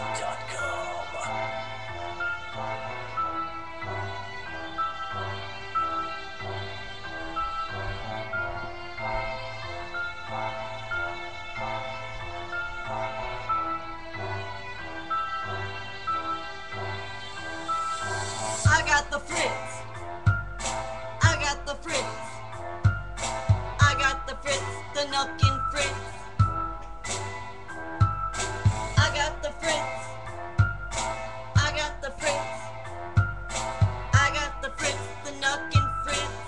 I got the Fritz. I got the Fritz. I got the Fritz, the Nuckin' Fritz. I got the Fritz. I got the Fritz. I got the Fritz, the Nuckin' Fritz.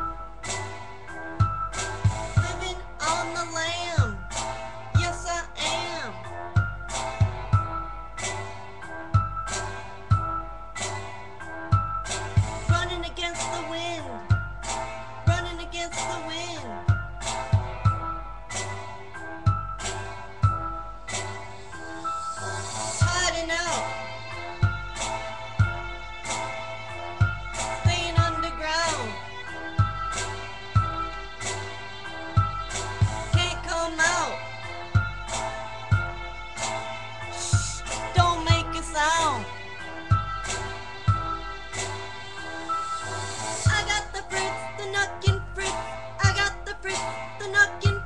Living on the lam. Yes, I am. Running against the wind. Running against the wind. Hiding out. Staying underground. Can't come out. Shh, don't make a sound. I got the Fritz, the Nuckin' Fritz. I got the Fritz, the Nuckin'